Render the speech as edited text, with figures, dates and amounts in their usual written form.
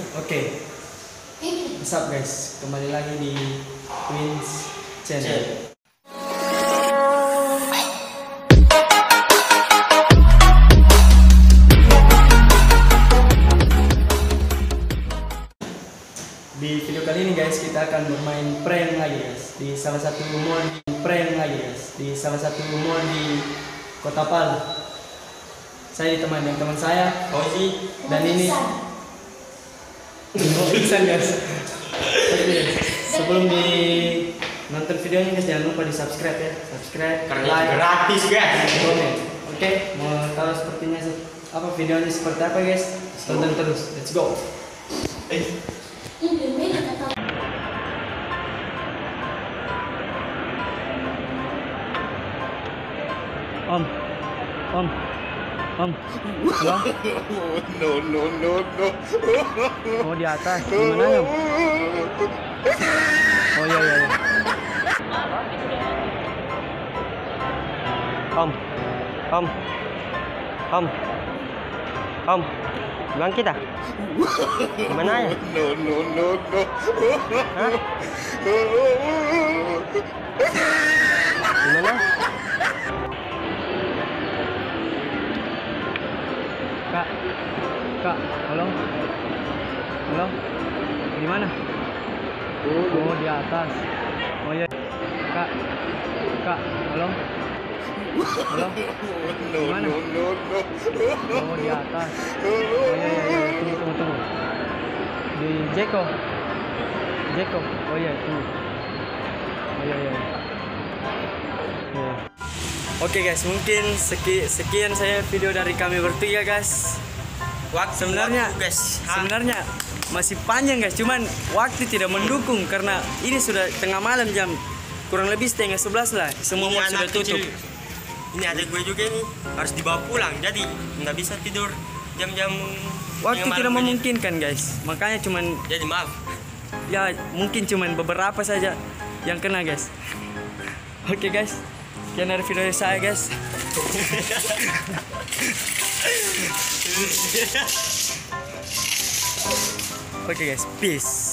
Oke. What's up guys? Kembali lagi di Twins Channel. Di video kali ini guys, kita akan bermain prank lagi guys di salah satu mall di Kota Palu. Saya ditemani dengan teman saya, Ozi, dan ini Iksan guys. Oke, sebelum di nonton videonya guys, jangan lupa di subscribe ya, karena like, gratis guys. komen. Oke, mau tahu sepertinya apa videonya seperti apa guys? Tonton terus, let's go. Om. Halo? No. Oh di atas, gimana ya? Oh iya. Om, bilang kita. Gimana ya? No. Hah? Gimana? Kak, halo? Di mana? Oh, di atas. Oh iya. Kak, halo? Di mana? Oh, di atas. Oh iya. Tunggu. Di Jeko. Oh iya, tunggu. Oh iya. Oke guys, mungkin sekian saya video dari kami bertiga guys. Sebenarnya masih panjang guys, cuman waktu tidak mendukung karena ini sudah tengah malam, jam kurang lebih 10:30 lah. Semua mall sudah tutup. Ini ada gue juga nih, harus dibawa pulang, jadi nggak bisa tidur jam-jam. Waktu tidak memungkinkan guys, makanya cuman Jadi maaf. ya mungkin cuman beberapa saja yang kena guys. Oke guys, sekian dari video saya guys. Oke guys, peace.